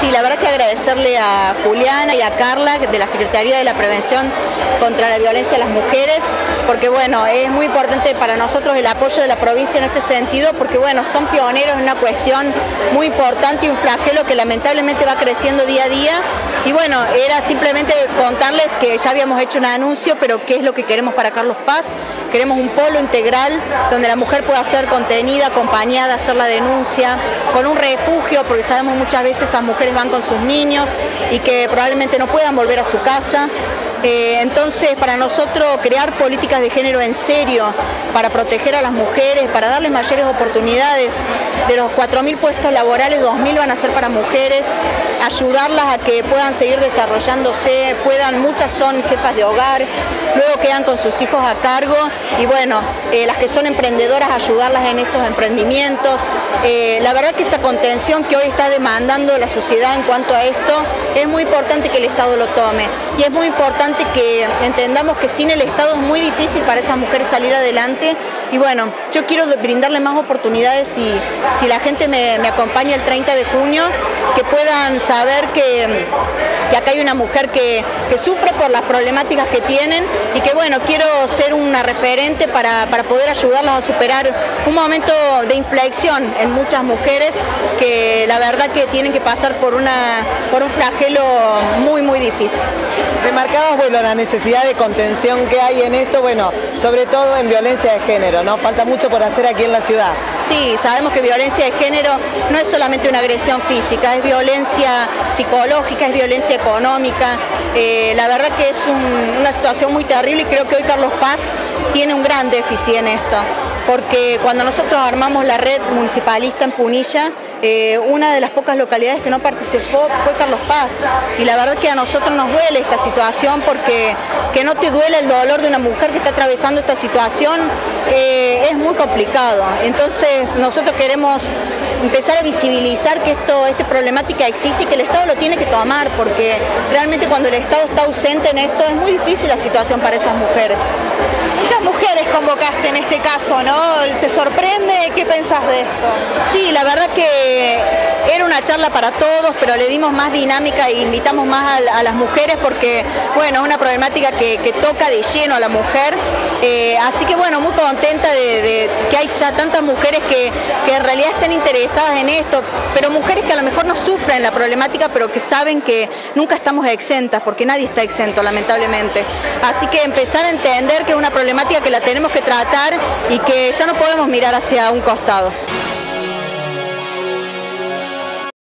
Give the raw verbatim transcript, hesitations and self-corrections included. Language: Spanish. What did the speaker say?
Sí, la verdad que agradecerle a Juliana y a Carla de la Secretaría de la Prevención contra la Violencia a las Mujeres, porque bueno, es muy importante para nosotros el apoyo de la provincia en este sentido, porque bueno, son pioneros en una cuestión muy importante y un flagelo que lamentablemente va creciendo día a día. Y bueno, era simplemente contarles que ya habíamos hecho un anuncio, pero qué es lo que queremos para Carlos Paz. Queremos un polo integral donde la mujer pueda ser contenida, acompañada, hacer la denuncia, con un refugio, porque sabemos muchas veces esas mujeres van con sus niños y que probablemente no puedan volver a su casa. Eh, entonces, para nosotros crear políticas de género en serio, para proteger a las mujeres, para darles mayores oportunidades, de los cuatro mil puestos laborales, dos mil van a ser para mujeres, ayudarlas a que puedan seguir desarrollándose, puedan, muchas son jefas de hogar, luego quedan con sus hijos a cargo y bueno, eh, las que son emprendedoras, ayudarlas en esos emprendimientos. Eh, la verdad que esa contención que hoy está demandando la sociedad en cuanto a esto, es muy importante que el Estado lo tome y es muy importante que entendamos que sin el Estado es muy difícil para esas mujeres salir adelante y bueno, yo quiero brindarle más oportunidades y si la gente me, me acompaña el treinta de junio, que puedan saber que, que acá hay una mujer que, que sufre por las problemáticas que tienen y que bueno, quiero ser una referente para, para poder ayudarlos a superar un momento de inflexión en muchas mujeres que la verdad que tienen que pasar por, una, por un flagelo muy muy difícil. Remarcabas, bueno, la necesidad de contención que hay en esto, bueno, sobre todo en violencia de género, ¿no? Falta mucho por hacer aquí en la ciudad. Sí, sabemos que violencia de género no es solamente una agresión física, es violencia psicológica, es violencia económica. Eh, la verdad que es un, una situación muy terrible y creo que hoy Carlos Paz tiene un gran déficit en esto. Porque cuando nosotros armamos la red municipalista en Punilla, eh, una de las pocas localidades que no participó fue Carlos Paz. Y la verdad que a nosotros nos duele esta situación porque que no te duele el dolor de una mujer que está atravesando esta situación eh, es muy complicado. Entonces nosotros queremos empezar a visibilizar que esto, esta problemática existe y que el Estado lo tiene que tomar porque realmente cuando el Estado está ausente en esto es muy difícil la situación para esas mujeres. Muchas mujeres convocaste en este caso, ¿no? ¿Te sorprende? ¿Qué pensás de esto? Sí, la verdad que era una charla para todos, pero le dimos más dinámica e invitamos más a, a las mujeres porque, bueno, es una problemática que, que toca de lleno a la mujer. Eh, así que, bueno, muy contenta de, de que hay ya tantas mujeres que, que en realidad estén interesadas en esto, pero mujeres que a lo mejor no sufren la problemática, pero que saben que nunca estamos exentas, porque nadie está exento, lamentablemente. Así que empezar a entender que es una problemática que la tenemos que tratar y que ya no podemos mirar hacia un costado.